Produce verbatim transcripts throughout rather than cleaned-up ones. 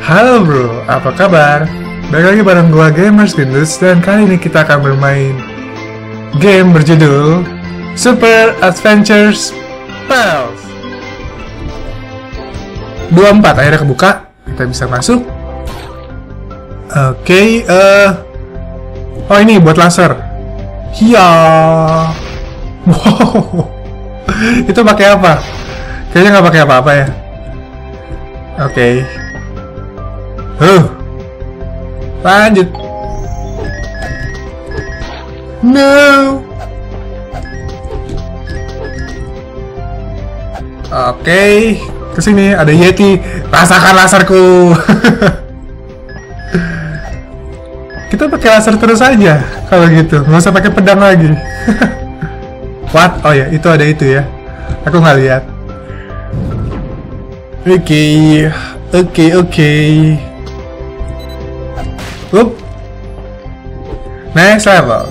Halo bro, apa kabar? Balik lagi bareng gua Gamers Gendus, dan kali ini kita akan bermain game berjudul Super Adventure Spells dua puluh empat. Akhirnya kebuka, kita bisa masuk. Oke, okay, uh... oh ini buat laser. Hiya. Wow. Itu pakai apa? Kayaknya nggak pakai apa-apa ya. Oke. Okay. Huh. Lanjut. No. Oke, okay. Kesini ada Yeti. Rasakan laserku. Kita pakai laser terus aja kalau gitu, nggak usah pakai pedang lagi. What? Oh ya, itu ada itu ya. Aku nggak lihat. Oke, okay. oke, okay, oke. Okay. Up. Next level.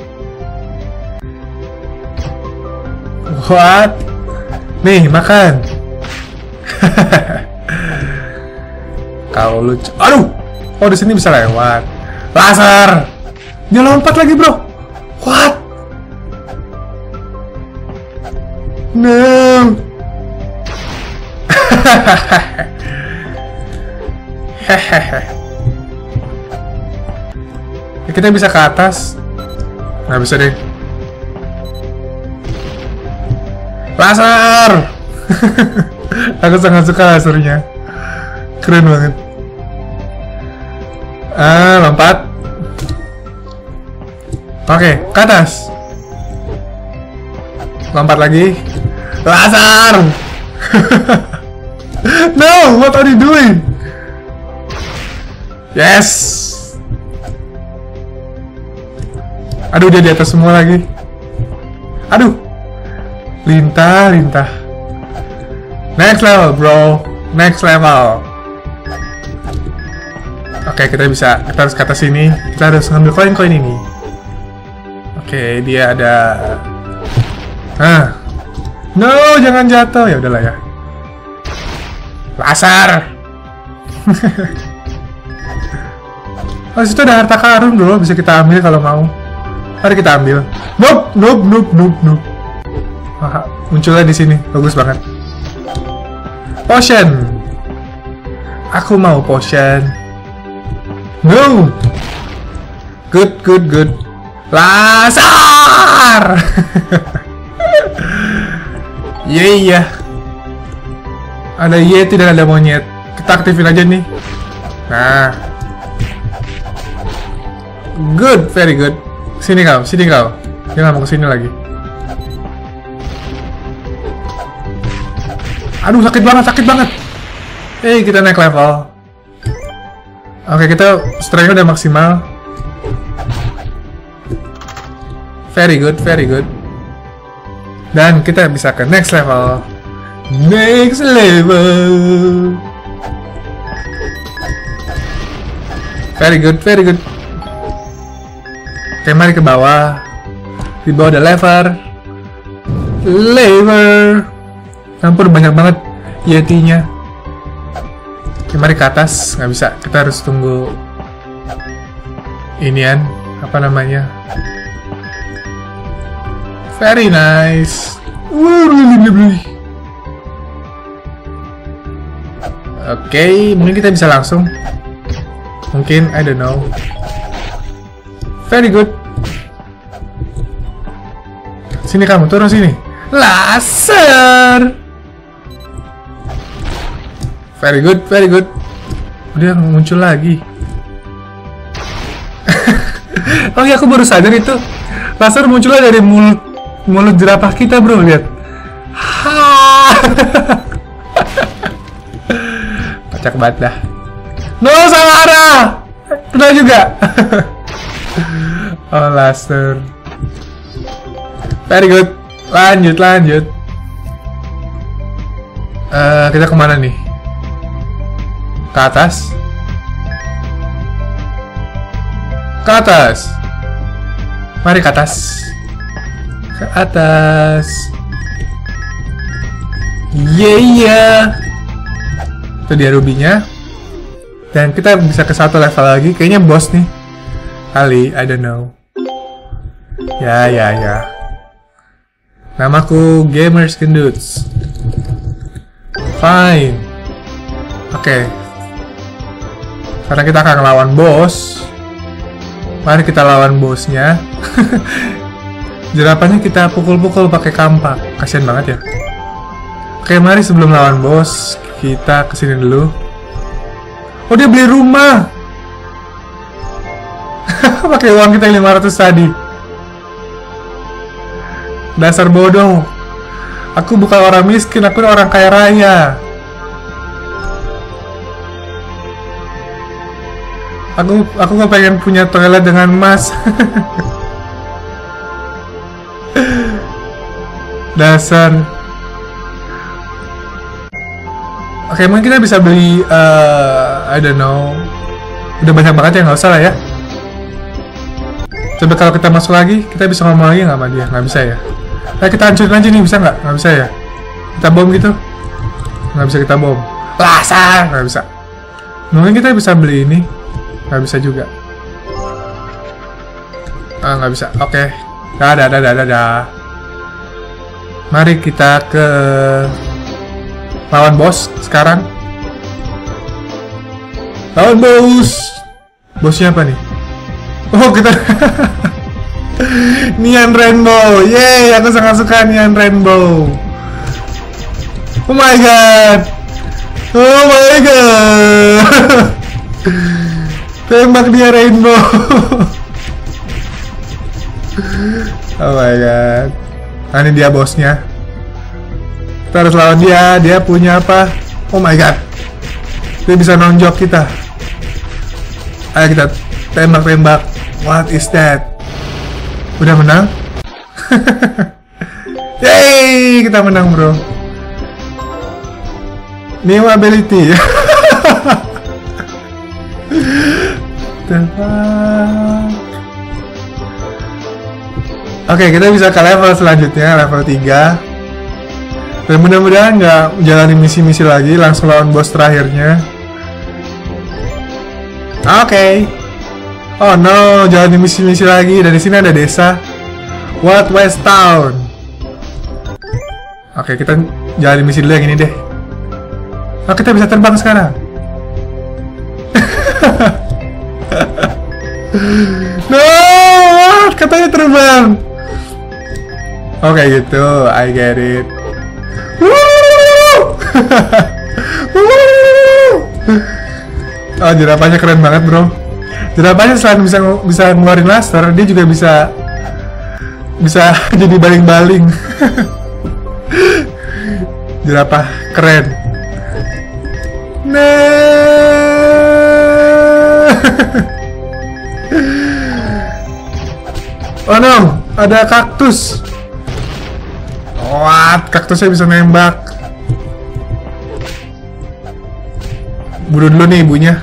What? Nih, makan. Kau lucu. Aduh. Oh, di sini bisa lewat. Laser. Dia lompat lagi, bro. What? No. Hehehe. Kita bisa ke atas. Nggak bisa deh. Laser. Aku sangat suka lasernya. Keren banget. Ah, lompat. Oke, ke atas. Lompat lagi. Laser. No, what are you doing? Yes. Aduh, dia di atas semua lagi. Aduh. Lintah, lintah. Next level, bro. Next level. Oke, kita bisa. Kita harus ke atas sini. Kita harus ngambil koin-koin ini. Oke, dia ada. Ah. No, jangan jatuh. Ya udahlah ya. Laser. Oh, situ ada harta karun dulu, bisa kita ambil kalau mau. Mari kita ambil. Nope, nope, nope, nope, nope. Ah, munculnya di sini, bagus banget. Potion. Aku mau potion. No. Good, good, good. Laser. Iya, yeah, ada Yeti dan ada monyet. Kita aktifin aja nih. Nah. Good, very good. Sini kau, sini kau. Dia nggak mau kesini lagi. Aduh, sakit banget, sakit banget. Eh, kita naik level. Oke, kita strength-nya udah maksimal. Very good, very good. Dan kita bisa ke next level. Next level. Very good, very good. Oke, mari ke bawah. Di bawah ada lever. Lever. Campur banyak banget Yetinya. Oke, mari ke atas. Nggak bisa, kita harus tunggu inian, apa namanya. Very nice. Oke, mungkin kita bisa langsung. Mungkin, I don't know. Very good. Sini kamu, turun sini. Laser. Very good, very good. Dia muncul lagi. Oh iya, aku baru sadar itu. Laser munculnya dari mulut mulut jerapah kita, bro. Lihat. Kocak banget dah. No, salah arah. Kena juga. Oh, laser. Very good. Lanjut, lanjut. Uh, kita kemana nih? Ke atas? Ke atas. Mari ke atas. Ke atas. Yeah, yeah. Itu dia rubinya. Dan kita bisa ke satu level lagi. Kayaknya bos nih. Kali, I don't know. Ya, ya, ya. Namaku Gamers Genduts. Fine. Oke. Okay. Karena kita akan lawan bos. Mari kita lawan bosnya. Jerapahnya kita pukul-pukul pakai kampak. Kasian banget ya. Oke, mari sebelum lawan bos, kita kesini dulu. Oh, dia beli rumah. Pakai uang kita lima ratus tadi. Dasar bodoh. Aku bukan orang miskin, aku orang kaya raya. Aku aku nggak pengen punya toilet dengan emas. Dasar. Oke, mungkin kita bisa beli, uh, I don't know. Udah banyak banget ya, nggak usah lah ya. Coba kalau kita masuk lagi, kita bisa ngomong lagi nggak sama dia? Nggak bisa ya. Nah, kita hancurin aja nih, bisa nggak? Nggak bisa ya. Kita bom gitu? Nggak bisa kita bom. Lasar! Nggak bisa. Mungkin kita bisa beli ini. Nggak bisa juga. Ah, nggak bisa. Oke. Okay. Dadah, dadah, dadah. Mari kita ke lawan bos sekarang. Lawan bos. Bosnya apa nih? Oh, kita Neon Rainbow. Yeay, aku sangat suka Neon Rainbow. Oh my god. Oh my god. Tembak dia Rainbow. Oh my god. Nah, ini dia bosnya. Kita harus lawan dia. Dia punya apa? Oh my god. Dia bisa nonjok kita. Ayo kita tembak-tembak. What is that? Udah menang? Yeay, kita menang bro. New ability. Oke, kita bisa ke level selanjutnya, level tiga. Dan mudah-mudahan nggak menjalani misi-misi lagi, langsung lawan bos terakhirnya. Oke. Okay. Oh no, jalani misi-misi lagi. Dari sini ada desa Wild West Town. Oke, okay, kita jalani misi dulu yang ini deh. Oh, kita bisa terbang sekarang. No, katanya terbang. Oke, okay, gitu, I get it. Oh, jerapahnya keren banget bro. Jerapahnya selain bisa bisa ngeluarin laser, dia juga bisa bisa jadi baling-baling. Jerapah keren. Nah. Oh no, ada kaktus. What? Kaktusnya bisa nembak. Bunuh dulu nih ibunya.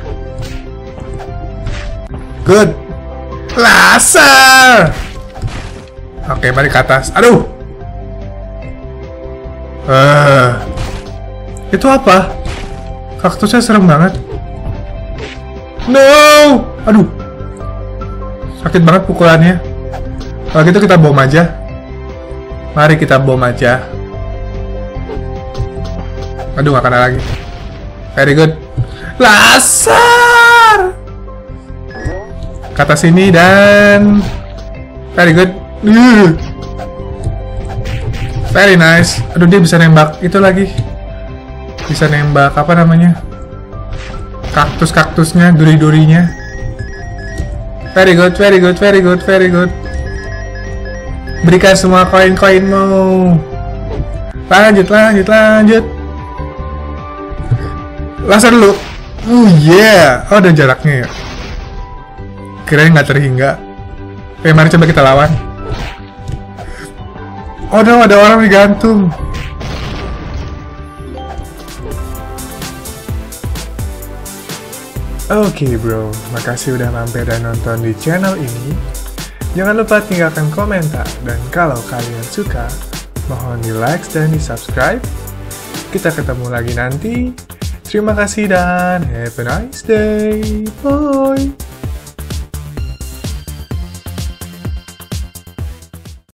Good. Laser. Oke, mari ke atas. Aduh. Uh, itu apa? Kaktusnya serem banget. No. Aduh. Sakit banget pukulannya. Kalau gitu kita bom aja. Mari kita bom aja. Aduh, gak kena lagi. Very good. Laser. Ke atas sini dan very good. Very nice. Aduh, dia bisa nembak itu lagi. Bisa nembak apa namanya? Kaktus-kaktusnya, duri-durinya. Very good, very good, very good, very good. Berikan semua koin-koinmu. Lanjut, lanjut, lanjut. Laser dulu. Oh yeah. Oh, ada jaraknya ya. Kirain nggak terhingga. Oke, mari coba kita lawan. Oh no, ada orang digantung. Oke okay, bro, makasih udah mampir dan nonton di channel ini. Jangan lupa tinggalkan komentar, dan kalau kalian suka, mohon di like dan di subscribe. Kita ketemu lagi nanti. Terima kasih dan have a nice day. Bye.